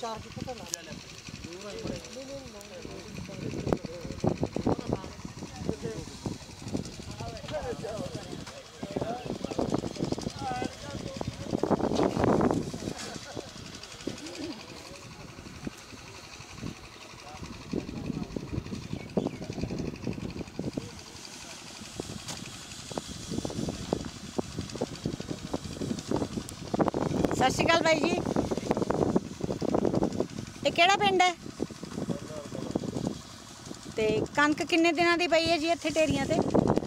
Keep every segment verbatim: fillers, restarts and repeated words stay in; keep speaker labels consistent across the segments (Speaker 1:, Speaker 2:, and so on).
Speaker 1: ਚਾਰ ਕਿੱਥੇ ਤਾਂ ਲਾ
Speaker 2: सत श्री अकाल भाई जी, ये केड़ा पिंड है ते कणक किन्ने दिनों की पई है जी इत्थे ढेरियां ते?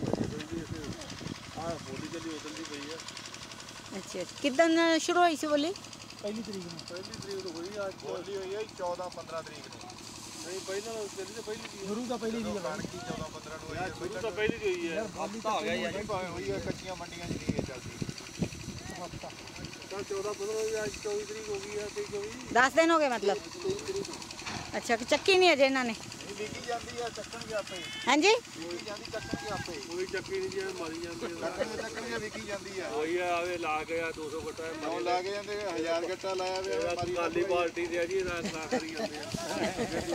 Speaker 2: अच्छा, किदन शुरू हुई सी बोली?
Speaker 1: पहली तरीक ਨੂੰ
Speaker 3: पहली तरीक ਨੂੰ ਹੋਈ ਅੱਜ ਬੋਲੀ ਹੋਈ ਹੈ चौदह पंद्रह तरीक ਨੂੰ। ਨਹੀਂ ਪਹਿਲਾਂ ਚੱਲੀ ਤੇ ਪਹਿਲੀ ਦੀ
Speaker 1: ਗੁਰੂ ਦਾ ਪਹਿਲੀ ਦੀ
Speaker 3: ਕਣਕੀ चौदह पंद्रह ਨੂੰ ਹੋਈ ਹੈ। ਸ਼ੁਰੂ ਤਾਂ ਪਹਿਲੀ ਦੀ ਹੋਈ ਹੈ। ਹਫਤਾ ਹੋ ਗਿਆ ਯਾਰ ਭਾਵੇਂ ਹੋਈ ਹੈ, ਕੱਚੀਆਂ ਮੰਡੀਆਂ 'ਚ ਨਹੀਂ ਹੈ ਚੱਲਦੀ।
Speaker 1: ਹਫਤਾ
Speaker 3: ਤਾਂ चौदह पंद्रह ਦੀ ਅੱਜ चौबीस तरीक ਹੋ ਗਈ ਹੈ ਤੇ चौबीस
Speaker 2: दस दिन हो गए मतलब? अच्छा, चक्की नहीं अजे इन्होंने?
Speaker 3: ਵਿਕੀ ਜਾਂਦੀ ਹੈ, ਚੱਕਣਗੇ ਆਪੇ।
Speaker 2: हाँ जी,
Speaker 3: ਵਿਕੀ ਜਾਂਦੀ, ਚੱਕਣਗੇ ਆਪੇ। ਕੋਈ ਚੱਕੀ ਨਹੀਂ ਜਿਵੇਂ ਮਾਰੀ ਜਾਂਦੀ ਹੈ, ਚੱਕਣਗੇ ਚੱਕਣਗੇ ਵਿਕੀ ਜਾਂਦੀ ਹੈ। ਹੋਈ ਆ ਆਵੇ ਲਾ ਕੇ ਆ ਦੋ ਸੌ ਗੱਟਾ ਨੌ ਲਾ ਕੇ ਜਾਂਦੇ, ਹਜ਼ਾਰ ਗੱਟਾ ਲਾਇਆ ਵੇ ਮਾਰੀ ਕਾਲੀ ਪਾਰਟੀ ਦੇ ਆ ਜੀ, ਨਾ ਨਾ ਕਰੀ ਜਾਂਦੇ ਆ।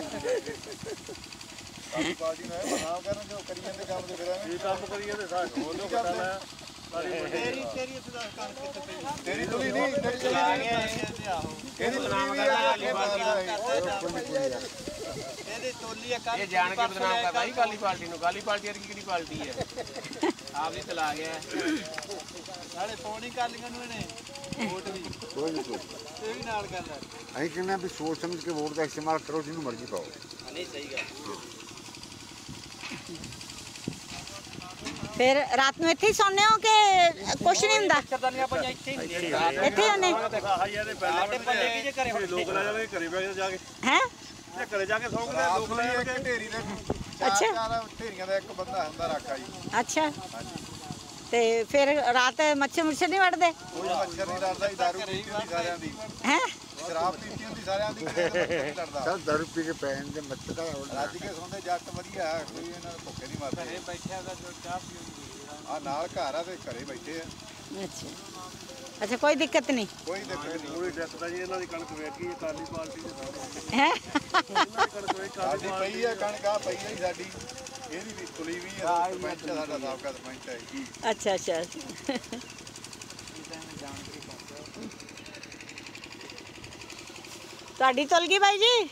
Speaker 3: ਕਾਲੀ ਪਾਰਟੀ ਨੂੰ ਇਹ ਨਾਮ ਕਰਨ ਜੋ ਕਰੀ ਜਾਂਦੇ ਕੰਮ ਦੇ ਫਿਰ ਐਵੇਂ ਇਹ ਕੰਮ ਕਰੀ ਜਾਂਦੇ ਸਾਰੇ ਹੋਰ ਲੋਕ ਗੱਟਾ ਲਾਇਆ। ਤੇਰੀ ਤੇਰੀ ਇੱਥੇ ਦਾ ਕੰਮ ਕਿੱਥੇ ਪਈ? ਤੇਰੀ ਤੁਲੀ ਨਹੀਂ, ਤੇਰੀ ਚਲਾ ਗਿਆ ਆਹੋ। ਇਹਦੀ ਨਾਮ ਕਰਦਾ ਕਾਲੀ ਪਾਰਟੀ ਇਹਦੇ ਤੋਲੀ ਆ ਇਹ ਜਾਣ ਕੇ ਬਦਨਾਮ ਕਰਦਾ ਹੀ ਕਾਲੀ ਪਾਰਟੀ ਨੂੰ। ਕਾਲੀ ਪਾਰਟੀ ਵਰਗੀ ਕਿਹੜੀ ਪਾਰਟੀ ਹੈ? ਆਪ ਵੀ ਚਲਾ ਗਿਆ ਨਾਲੇ ਫੋਨ ਹੀ ਕਰ ਲੀਆਂ ਨੂੰ ਇਹਨੇ ਵੋਟ ਵੀ
Speaker 4: ਕੋਈ ਨਹੀਂ
Speaker 3: ਇਹ ਵੀ ਨਾਲ ਗੱਲ ਹੈ।
Speaker 4: ਅਸੀਂ ਕਹਿੰਦੇ ਵੀ ਸੋਚ ਸਮਝ ਕੇ ਵੋਟ ਦਾ ਇਸਤੇਮਾਲ ਕਰੋ, ਜਿਹਨੂੰ ਮਰਜ਼ੀ ਪਾਓ।
Speaker 3: ਨਹੀਂ ਸਹੀ ਗੱਲ।
Speaker 2: फिर रात में इत्थे ही सोने हो कि कुछ नहीं हुंदा?
Speaker 3: ਸਰਦਾਨੀਆਂ ਪੰਜਾਂ ਇੱਥੇ ਹੀ
Speaker 2: इत्थे ही होने
Speaker 3: ਲੋਕ ਲੈ ਜਾਵੇ ਘਰੇ ਬੈ ਜਾ ਕੇ
Speaker 2: हैं?
Speaker 3: ਜੇ ਘਰੇ ਜਾ ਕੇ ਸੌਂਗੇ ਲੋਕ ਲੈ ਜਾਵੇ ਢੇਰੀ ਦੇ
Speaker 2: ਅੱਛਾ।
Speaker 3: ਚਾਰ ਢੇਰੀਆਂ ਦਾ ਇੱਕ ਬੰਦਾ ਹੁੰਦਾ ਰਾਖਾ ਜੀ।
Speaker 2: अच्छा, ते फिर रात मच्छर मुच्छर नहीं वड़दे?
Speaker 3: ਕੋਈ ਮੱਛਰ ਨਹੀਂ ਡਰਦਾ ਜੀ, ਦਾਰੂ ਪੀਤੀ ਹੁੰਦੀ ਸਾਰਿਆਂ ਦੀ,
Speaker 2: हैं?
Speaker 3: ਸ਼ਰਾਬ ਪੀਤੀ ਹੁੰਦੀ ਸਾਰਿਆਂ ਦੀ, ਕਿਸੇ ਦਾ ਮੱਛਰ ਨਹੀਂ ਡਰਦਾ।
Speaker 4: ਚੱਲ ਦਾਰੂ ਪੀ ਕੇ ਪੈਣ ਦੇ ਮੱਛਰ ਦਾ
Speaker 3: ਰੱਜ ਕੇ ਸੌਂਦੇ ਜੱਟ ਵਧੀਆ, ਕੋਈ ਇਹਨਾਂ ਨੂੰ ਭੁੱਖੇ ਨਹੀਂ ਮਰਦੇ। ਇਹ ਬੈਠਿਆ ਦਾ ਜੋ ਚਾਹ ਪੀਉਂਦੀ ਆ ਨਾਲ ਘਰ ਆ ਤੇ ਘਰੇ ਬੈਠੇ ਆ।
Speaker 2: अच्छा अच्छा, कोई दिक्कत नहीं
Speaker 3: ਕੋਈ ਦਿੱਕਤ ਨਹੀਂ। ਕੋਈ ਦਿੱਕਤ ਜੀ, ਇਹਨਾਂ ਦੀ ਕਣਕ ਵੇਖੀ ਕਾਲੀ ਪਾਰਟੀ ਦੇ ਸਾਹਮਣੇ
Speaker 2: है?
Speaker 3: ਸਾਡੀ ਪਈ ਹੈ ਕਣਕ, ਆ ਪਈ ਹੈ ਸਾਡੀ, ਇਹਦੀ ਵੀ ਤੁਲੀ ਵੀ ਹੈ। ਸਰਪੰਚ ਸਾਡਾ ਸਾਬਕਾ ਸਰਪੰਚ ਹੈ ਜੀ।
Speaker 2: अच्छा अच्छा, ਤੁਹਾਡੀ ਤੁਲ ਗਈ ਬਾਈ ਜੀ?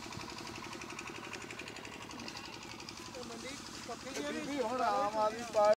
Speaker 3: ਬੀਬੀ ਹੁਣ ਆਮ ਆਦਮੀ ਪਾਰਟੀ